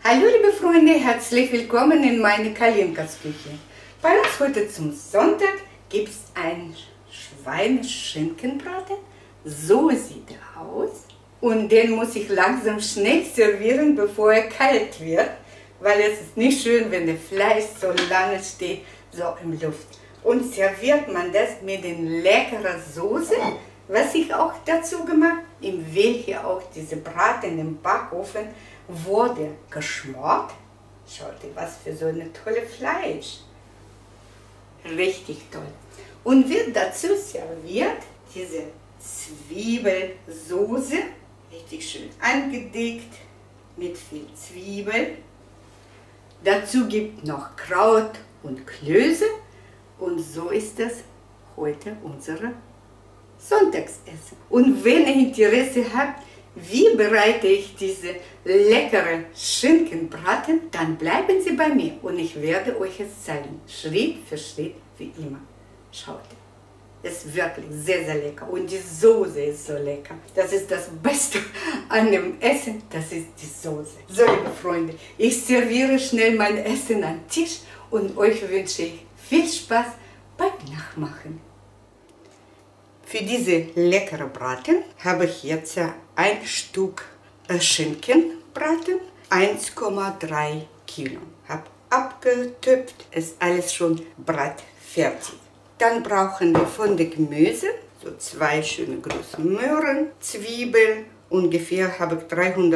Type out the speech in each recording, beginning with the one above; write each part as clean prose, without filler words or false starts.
Hallo liebe Freunde, herzlich willkommen in meine Kalinkas Küche. Bei uns heute zum Sonntag gibt es einen Schweineschinkenbraten. So sieht er aus. Und den muss ich langsam schnell servieren, bevor er kalt wird. Weil es ist nicht schön, wenn das Fleisch so lange steht, so in Luft. Und serviert man das mit den leckeren Soße, was ich auch dazu gemacht habe. Ich will hier auch diese Braten im Backofen, wurde geschmort. Schaut ihr, was für so eine tolle Fleisch. Richtig toll. Und wird dazu serviert diese Zwiebelsoße, richtig schön angedickt mit viel Zwiebel. Dazu gibt noch Kraut und Klöße. Und so ist das heute unsere Sonntagsessen. Und wenn ihr Interesse habt, wie bereite ich diese leckere Schinkenbraten, dann bleiben Sie bei mir und ich werde euch es zeigen, Schritt für Schritt, wie immer. Schaut, es ist wirklich sehr, sehr lecker und die Soße ist so lecker. Das ist das Beste an dem Essen, das ist die Soße. So, liebe Freunde, ich serviere schnell mein Essen an den Tisch und euch wünsche ich viel Spaß beim Nachmachen. Für diese leckere Braten habe ich jetzt ein Stück Schinkenbraten, 1,3 Kilo. Habe abgetöpft, ist alles schon bratfertig. Dann brauchen wir von dem Gemüse so 2 schöne große Möhren, Zwiebeln, ungefähr habe ich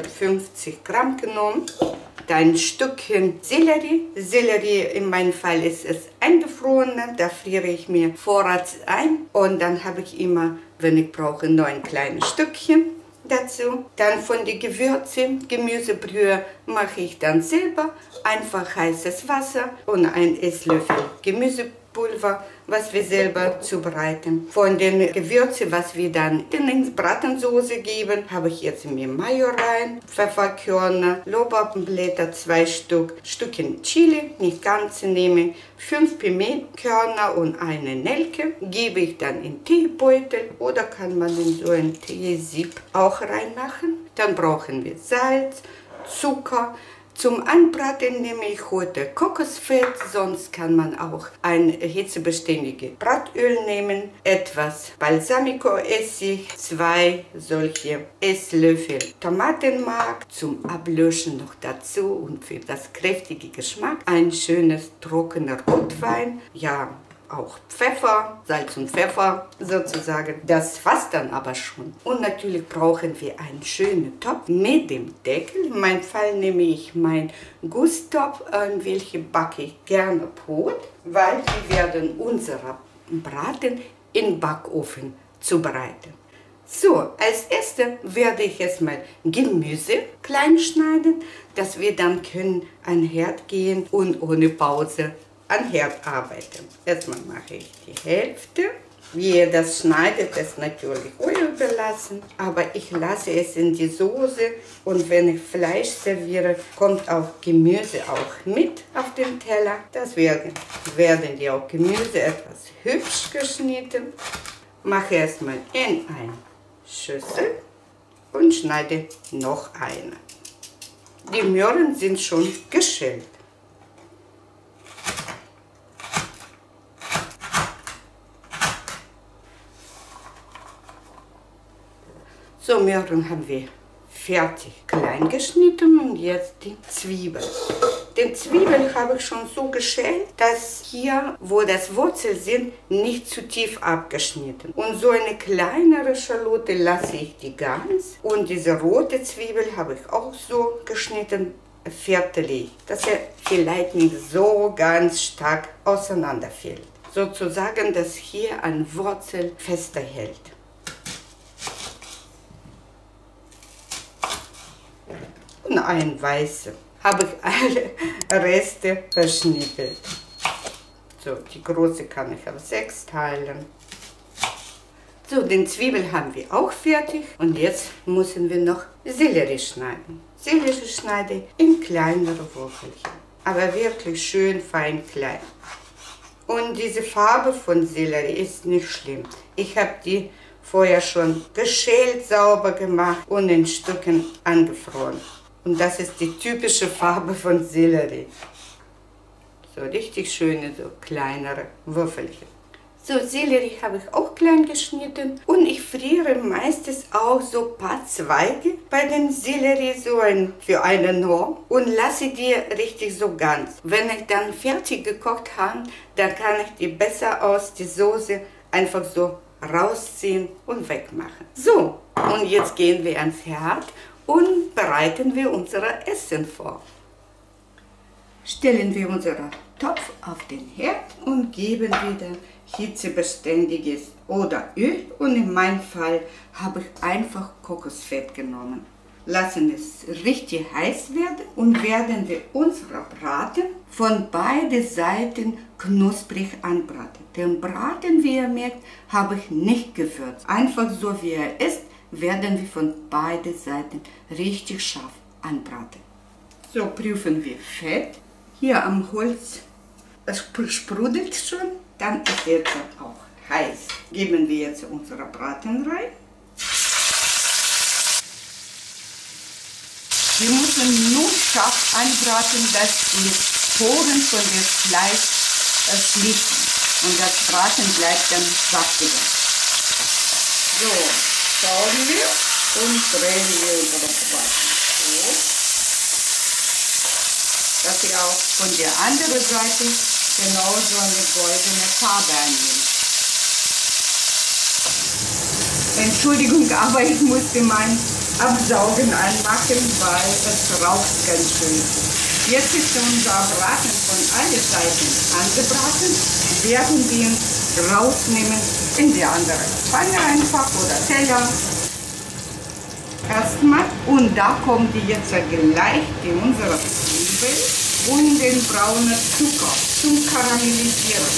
350 Gramm genommen. Ein Stückchen Sellerie. Sellerie, in meinem Fall ist es eingefroren, da friere ich mir Vorrat ein und dann habe ich immer, wenn ich brauche, noch ein kleines Stückchen dazu. Dann von den Gewürzen, Gemüsebrühe mache ich dann selber, einfach heißes Wasser und ein Esslöffel Gemüsepulver, was wir selber zubereiten. Von den Gewürzen, was wir dann in die Bratensoße geben, habe ich jetzt mir Mayo rein, Pfefferkörner, Lorbeerblätter 2 Stück, Stückchen Chili, nicht ganz nehme, 5 Pimentkörner und eine Nelke, gebe ich dann in Teebeutel oder kann man in so ein Teesieb auch reinmachen. Dann brauchen wir Salz, Zucker. Zum Anbraten nehme ich heute Kokosfett, sonst kann man auch ein hitzebeständiges Bratöl nehmen, etwas Balsamico-Essig, 2 solche Esslöffel Tomatenmark zum Ablöschen noch dazu und für das kräftige Geschmack ein schönes trockener Rotwein, ja, auch Pfeffer, Salz und Pfeffer sozusagen. Das war's dann aber schon. Und natürlich brauchen wir einen schönen Topf mit dem Deckel. In meinem Fall nehme ich meinen Gusstopf, in welchen backe ich gerne Brot, weil wir werden unseren Braten im Backofen zubereiten. So, als erstes werde ich erstmal Gemüse klein schneiden, dass wir dann können an den Herd gehen und ohne Pause an Herd arbeiten. Erstmal mache ich die Hälfte. Wie ihr das schneidet, ist natürlich euch überlassen. Aber ich lasse es in die Soße und wenn ich Fleisch serviere, kommt auch Gemüse auch mit auf den Teller. Das werden die auch Gemüse etwas hübsch geschnitten. Mache erstmal in eine Schüssel und schneide noch eine. Die Möhren sind schon geschält. So, Möhren haben wir fertig klein geschnitten und jetzt die Zwiebeln. Den Zwiebeln habe ich schon so geschält, dass hier, wo das Wurzel sind, nicht zu tief abgeschnitten. Und so eine kleinere Schalotte lasse ich die ganz. Und diese rote Zwiebel habe ich auch so geschnitten, viertelig, dass er vielleicht nicht so ganz stark auseinanderfällt. Sozusagen, dass hier an Wurzel fester hält. Und ein weißes habe ich alle Reste verschnippelt. So, die große kann ich auf 6 teilen. So, den Zwiebel haben wir auch fertig und jetzt müssen wir noch Sellerie schneiden. Sellerie schneide ich in kleinere Würfelchen, aber wirklich schön fein klein. Und diese Farbe von Sellerie ist nicht schlimm. Ich habe die vorher schon geschält, sauber gemacht und in Stücken angefroren. Und das ist die typische Farbe von Sellerie. So richtig schöne, so kleinere Würfelchen. So, Sellerie habe ich auch klein geschnitten und ich friere meistens auch so ein paar Zweige bei den Sellerie für eine Norm und lasse die richtig so ganz. Wenn ich dann fertig gekocht habe, dann kann ich die besser aus der Soße einfach so rausziehen und wegmachen. So, und jetzt gehen wir ans Herd und bereiten wir unser Essen vor. Stellen wir unseren Topf auf den Herd und geben wieder hitzebeständiges oder Öl und in meinem Fall habe ich einfach Kokosfett genommen. Lassen es richtig heiß werden und werden wir unseren Braten von beiden Seiten knusprig anbraten. Den Braten, wie ihr merkt, habe ich nicht gewürzt. Einfach so wie er ist, werden wir von beiden Seiten richtig scharf anbraten. So prüfen wir Fett. Hier am Holz, es sprudelt schon, dann ist jetzt auch heiß. Geben wir jetzt unsere Braten rein. Wir müssen nur scharf anbraten, dass die Poren von dem Fleisch schließen und das Braten bleibt dann saftiger. So, schauen wir und drehen wir unsere Braten. So. Dass ihr auch von der anderen Seite genauso eine goldene Farbe annimmt. Entschuldigung, aber ich musste mein Absaugen anmachen, weil es raucht ganz schön. Jetzt ist unser Braten von allen Seiten angebraten. Werden wir ihn rausnehmen in die andere Pfanne einfach oder Teller. Erstmal und da kommt die jetzt gleich in unsere Zwiebel und den braunen Zucker zum Karamellisieren.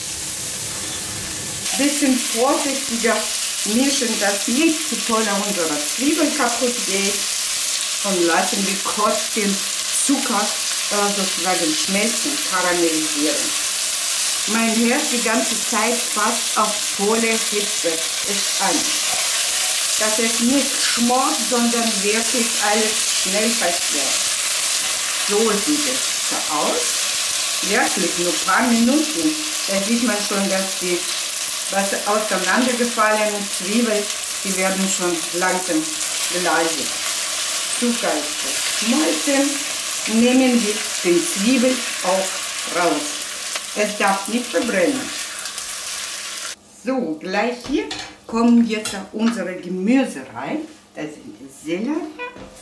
Bisschen vorsichtiger mischen, dass nicht zu toll unsere Zwiebel kaputt geht und lassen wir kurz den Zucker sozusagen schmelzen, karamellisieren. Mein Herd die ganze Zeit fast auf volle Hitze ist an. Dass es nicht schmort, sondern wirklich alles schnell passiert. So sieht es aus. Wirklich nur ein paar Minuten. Da sieht man schon, dass die auseinandergefallenen Zwiebeln, die werden schon langsam glasig. Zucker ist geschmolzen. Nehmen wir den Zwiebel auch raus. Es darf nicht verbrennen. So, gleich hier kommen jetzt unsere Gemüse rein. Das sind die Sellerie,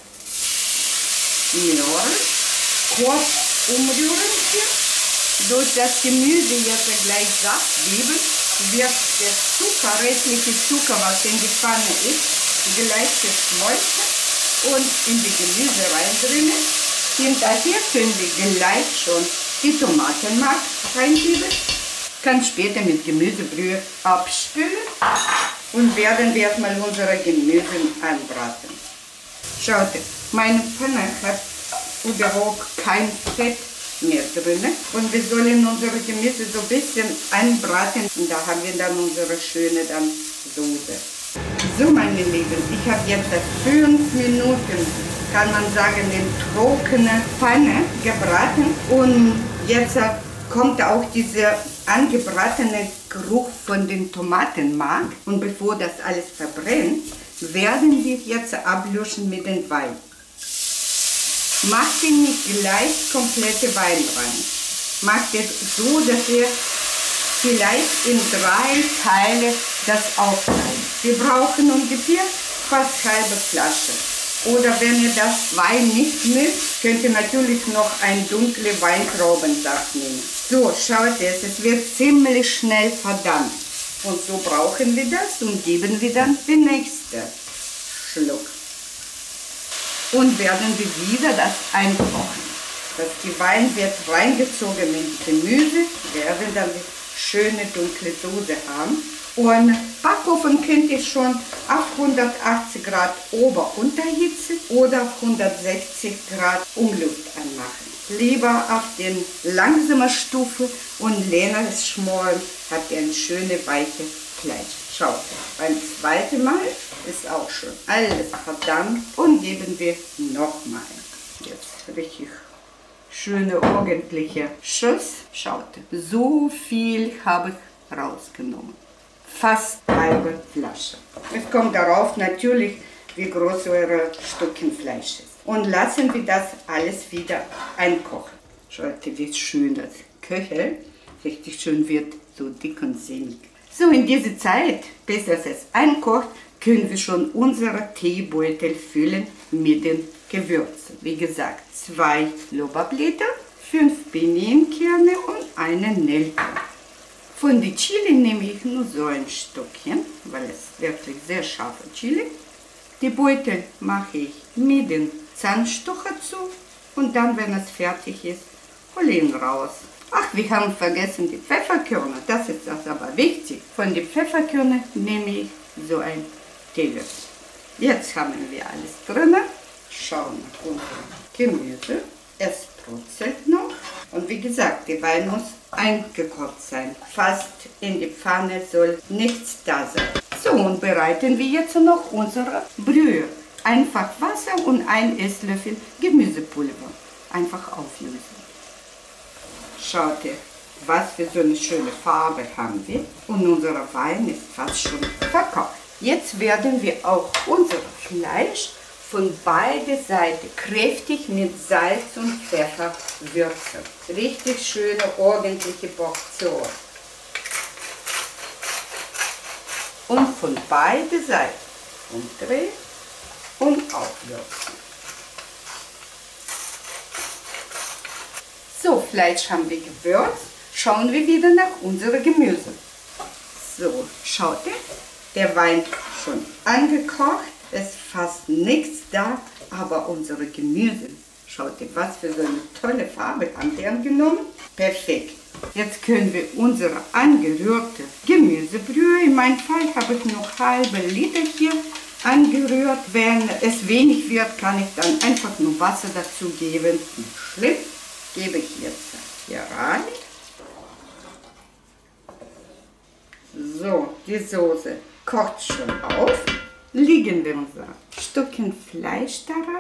Möhren, kurz umrühren hier. Durch das Gemüse jetzt gleich saft geben, wird der Zucker, restliche Zucker, was in die Pfanne ist, gleich geschmolzen und in die Gemüse reindrücken. Hinterher können wir gleich schon die Tomatenmark reingeben. Kann später mit Gemüsebrühe abspülen und werden wir erstmal unsere Gemüse anbraten. Schaut, meine Pfanne hat überhaupt kein Fett mehr drin und wir sollen unsere Gemüse so ein bisschen anbraten und da haben wir dann unsere schöne Soße. So meine Lieben, ich habe jetzt 5 Minuten, kann man sagen, in trockene Pfanne gebraten und jetzt kommt auch dieser angebratene Geruch von den Tomatenmark und bevor das alles verbrennt, werden wir jetzt ablöschen mit dem Wein. Macht ihr nicht gleich komplette Wein rein. Macht es so, dass ihr vielleicht in 3 Teile das aufteilt. Wir brauchen ungefähr fast halbe Flasche. Oder wenn ihr das Wein nicht mögt, könnt ihr natürlich noch einen dunklen Weintraubensaft nehmen. So, schaut es wird ziemlich schnell verdampft. Und so brauchen wir das und geben wir dann den nächsten Schluck. Und werden wir wieder das einkochen. Die Wein wird reingezogen ins Gemüse, werden dann die schöne dunkle Soße haben. Und Backofen könnt ihr schon auf 180 Grad Ober-Unterhitze oder auf 160 Grad Umluft anmachen. Lieber auf den langsamen Stufe und länger schmoren habt ihr ein schönes weiches Fleisch. Schaut, beim zweiten Mal ist auch schon alles verdammt und geben wir nochmal. richtig schöne, ordentliche Schuss. Schaut, so viel habe ich rausgenommen. Fast halbe Flasche. Es kommt darauf natürlich, wie groß eure Stückchen Fleisch ist. Und lassen wir das alles wieder einkochen. Schaut, wie schön das köchelt. Richtig schön wird, so dick und sämig. So, in dieser Zeit, bis es einkocht, können wir schon unsere Teebeutel füllen mit den Gewürzen. Wie gesagt, 2 Lorbeerblätter, 5 Pinienkerne und eine Nelke. Von den Chili nehme ich nur so ein Stückchen, weil es wirklich sehr scharfe Chili. Die Beutel mache ich mit dem Zahnstocher zu und dann, wenn es fertig ist, hole ich ihn raus. Ach, wir haben vergessen die Pfefferkörner, das ist das aber wichtig. Von den Pfefferkörnern nehme ich so ein Teelöffel. Jetzt haben wir alles drin. Schauen nach unserem Gemüse. Es brutzelt noch. Und wie gesagt, der Wein muss eingekocht sein. Fast in die Pfanne soll nichts da sein. So, und bereiten wir jetzt noch unsere Brühe. Einfach Wasser und ein Esslöffel Gemüsepulver. Einfach auflösen. Schaut ihr, was für so eine schöne Farbe haben wir. Und unser Wein ist fast schon verkocht. Jetzt werden wir auch unser Fleisch von beiden Seiten kräftig mit Salz und Pfeffer würzen. Richtig schöne, ordentliche Portion. Und von beiden Seiten umdrehen und aufwürzen. So, Fleisch haben wir gewürzt. Schauen wir wieder nach unserem Gemüse. So, schaut ihr, der Wein schon angekocht. Es ist fast nichts da, aber unsere Gemüse, schaut ihr, was für so eine tolle Farbe haben die angenommen. Perfekt. Jetzt können wir unsere angerührte Gemüsebrühe, in meinem Fall habe ich noch halbe Liter hier angerührt. Wenn es wenig wird, kann ich dann einfach nur Wasser dazu geben. Nicht schlimm. Gebe ich jetzt hier rein. So, die Soße kocht schon auf. Legen wir unser Stückchen Fleisch da rein.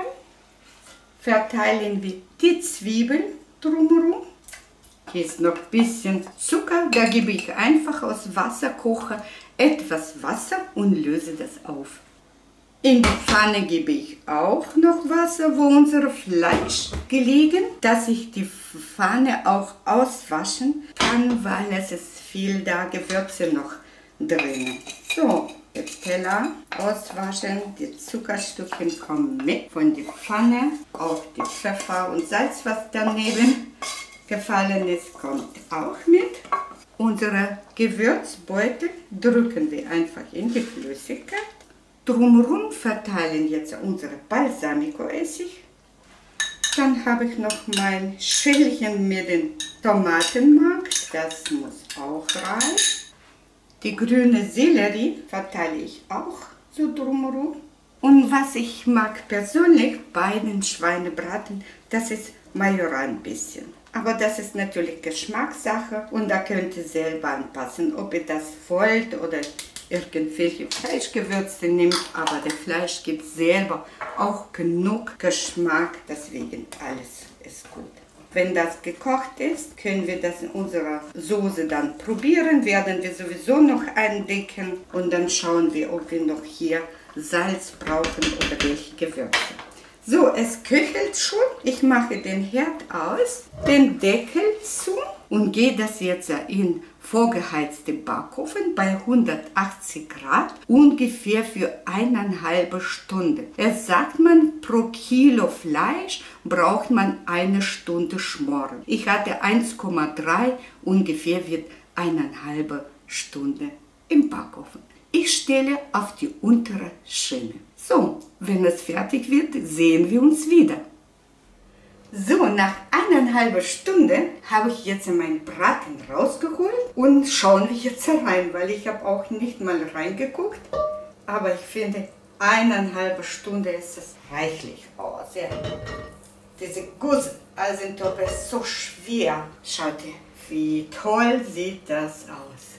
Verteilen wir die Zwiebeln drumherum. Hier ist noch ein bisschen Zucker. Da gebe ich einfach aus Wasserkocher etwas Wasser und löse das auf. In die Pfanne gebe ich auch noch Wasser, wo unser Fleisch gelegen, dass ich die Pfanne auch auswaschen kann, weil es ist viel da Gewürze noch drin. So, jetzt Teller auswaschen, die Zuckerstückchen kommen mit von der Pfanne, auch die Pfeffer und Salz, was daneben gefallen ist, kommt auch mit. Unsere Gewürzbeutel drücken wir einfach in die Flüssigkeit. Drumherum verteilen jetzt unsere Balsamico-Essig. Dann habe ich noch mein Schälchen mit dem Tomatenmark. Das muss auch rein. Die grüne Sellerie verteile ich auch so drumherum. Und was ich mag persönlich bei den Schweinebraten, das ist Majoran ein bisschen. Aber das ist natürlich Geschmackssache und da könnt ihr selber anpassen, ob ihr das wollt oder irgendwelche Fleischgewürze nimmt, aber das Fleisch gibt selber auch genug Geschmack, deswegen alles ist gut. Wenn das gekocht ist, können wir das in unserer Soße dann probieren, werden wir sowieso noch eindecken und dann schauen wir, ob wir noch hier Salz brauchen oder welche Gewürze. So, es köchelt schon. Ich mache den Herd aus, den Deckel zu und gehe das jetzt in vorgeheizten Backofen bei 180 Grad ungefähr für 1,5 Stunde. Es sagt man, pro Kilo Fleisch braucht man 1 Stunde schmoren. Ich hatte 1,3, ungefähr wird 1,5 Stunde im Backofen. Ich stelle auf die untere Schiene. So, wenn es fertig wird, sehen wir uns wieder. So, nach 1,5 Stunden habe ich jetzt meinen Braten rausgeholt und schauen wir jetzt rein, weil ich habe auch nicht mal reingeguckt. Aber ich finde, 1,5 Stunden ist es reichlich. Oh, sehr gut. Diese Gusseisentopf ist so schwer. Schaut ihr, wie toll sieht das aus.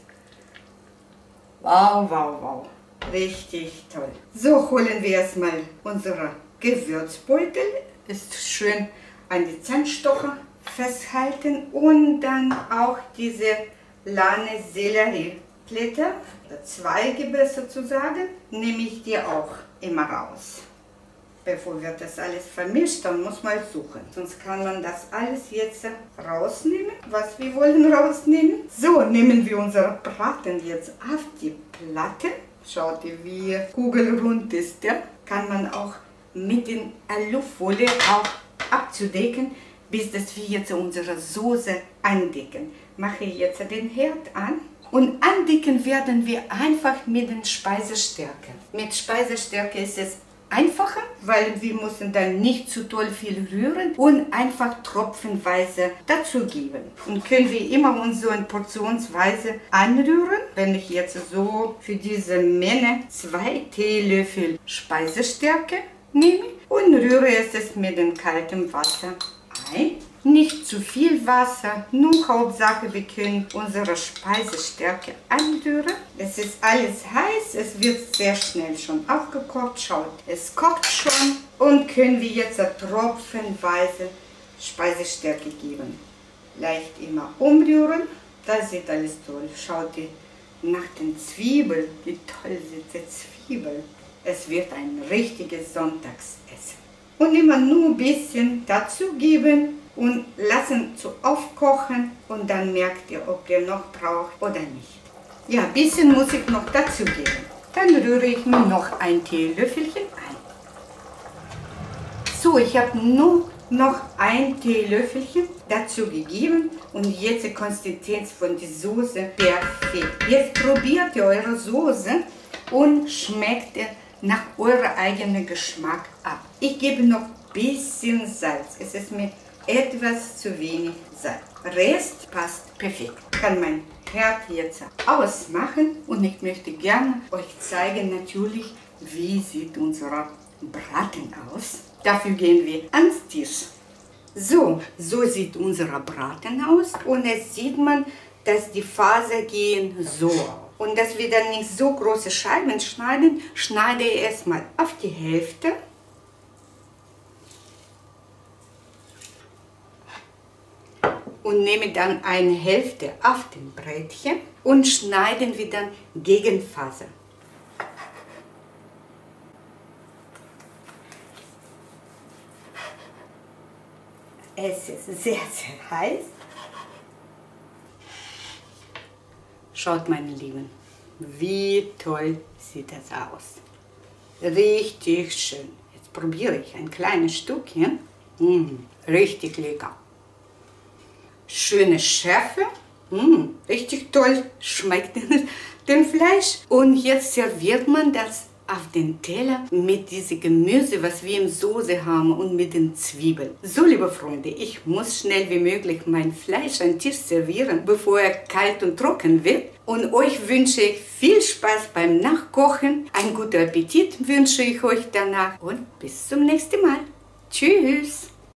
Wow, wow, wow. Richtig toll. So, holen wir erstmal unsere Gewürzbeutel. Ist schön an die Zahnstocher festhalten und dann auch diese lange Sellerieblätter, Zweige besser zu sagen, nehme ich die auch immer raus. Bevor wir das alles vermischt, dann muss man suchen. Sonst kann man das alles jetzt rausnehmen, was wir wollen rausnehmen. So, nehmen wir unseren Braten jetzt auf die Platte. Schaut ihr, wie kugelrund ist der. Kann man auch mit den Alufolie auch abzudecken, bis dass wir jetzt unsere Soße andecken. Mache jetzt den Herd an. Und andicken werden wir einfach mit den Speisestärke. Mit Speisestärke ist es einfacher, weil wir müssen dann nicht zu doll viel rühren und einfach tropfenweise dazugeben. Und können wir immer uns so in portionsweise anrühren. Wenn ich jetzt so für diese Menge 2 Teelöffel Speisestärke nehme und rühre es mit dem kalten Wasser ein. Nicht zu viel Wasser, nur Hauptsache wir können unsere Speisestärke anrühren. Es ist alles heiß, es wird sehr schnell schon aufgekocht. Schaut, es kocht schon und können wir jetzt tropfenweise Speisestärke geben. Leicht immer umrühren, das sieht alles toll. Schaut ihr nach den Zwiebeln, wie toll sieht die Zwiebel. Es wird ein richtiges Sonntagsessen. Und immer nur ein bisschen dazugeben und lassen zu aufkochen und dann merkt ihr, ob ihr noch braucht oder nicht. Ja, ein bisschen muss ich noch dazu geben. Dann rühre ich mir noch ein Teelöffelchen ein. So, ich habe nur noch ein Teelöffelchen dazu gegeben und jetzt die Konsistenz von der Soße perfekt. Jetzt probiert ihr eure Soße und schmeckt ihr nach eurem eigenen Geschmack ab. Ich gebe noch ein bisschen Salz. Es ist mir etwas zu wenig Salz. Rest passt perfekt. Ich kann mein Herd jetzt ausmachen und ich möchte gerne euch zeigen natürlich, wie sieht unser Braten aus. Dafür gehen wir ans Tisch. So sieht unser Braten aus und es sieht man, dass die Faser gehen so. Und dass wir dann nicht so große Scheiben schneiden, schneide ich erstmal auf die Hälfte. Und nehme dann eine Hälfte auf dem Brätchen und schneiden wir dann gegen Faser. Es ist sehr, sehr heiß. Schaut, meine Lieben, wie toll sieht das aus. Richtig schön. Jetzt probiere ich ein kleines Stückchen. Richtig lecker. Schöne Schärfe. Richtig toll schmeckt dem Fleisch. Und jetzt serviert man das auf den Teller mit diesem Gemüse, was wir im Soße haben und mit den Zwiebeln. So, liebe Freunde, ich muss schnell wie möglich mein Fleisch an den Tisch servieren, bevor er kalt und trocken wird. Und euch wünsche ich viel Spaß beim Nachkochen. Einen guten Appetit wünsche ich euch danach und bis zum nächsten Mal. Tschüss!